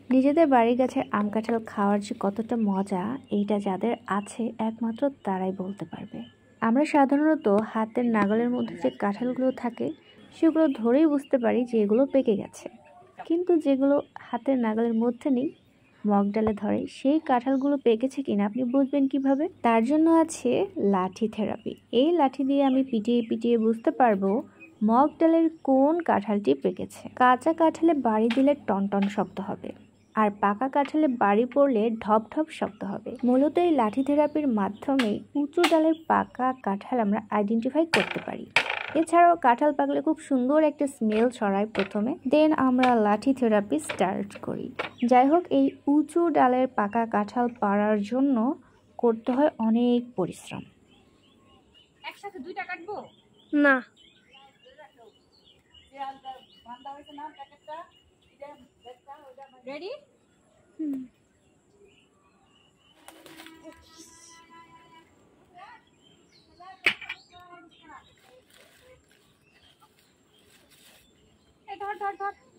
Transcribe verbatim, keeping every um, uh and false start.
নিজেদের বাড়ির গাছের আম কাঁঠাল খাওয়ার যে কতটা মজা এইটা যাদের আছে একমাত্র তারাই বলতে পারবে। আমরা সাধারণত হাতের নাগালের মধ্যে যে কাঁঠালগুলো থাকে সেগুলো ধরেই বুঝতে পারি যে এগুলো পেকে গেছে, কিন্তু যেগুলো হাতের নাগালের মধ্যে নেই মগ ডালে ধরে সেই কাঁঠালগুলো পেকেছে কিনা আপনি বুঝবেন কিভাবে? তার জন্য আছে লাঠি থেরাপি। এই লাঠি দিয়ে আমি পিটিয়ে পিটিয়ে বুঝতে পারবো মগ ডালের কোন কাঁঠালটি পেকেছে। কাঁচা কাঁঠালে বাড়ি দিলে টনটন শব্দ হবে, আর পাকা কাঁঠালে বাড়ি পড়লে ঢপ ঢপ শব্দ হবে। মূলত এই লাঠি থেরাপির মাধ্যমে উঁচু ডালের পাকা কাঁঠাল আমরা আইডেন্টিফাই করতে পারি। এছাড়াও কাঁঠাল পাকলে খুব সুন্দর একটা স্মেল ছড়ায় প্রথমে, দেন আমরা লাঠি থেরাপি স্টার্ট করি। যাই হোক, এই উঁচু ডালের পাকা কাঁঠাল পাড়ার জন্য করতে হয় অনেক পরিশ্রম। একসাথে দুইটা কাটবো না, রেডি? হুম এই ধর ধর ধর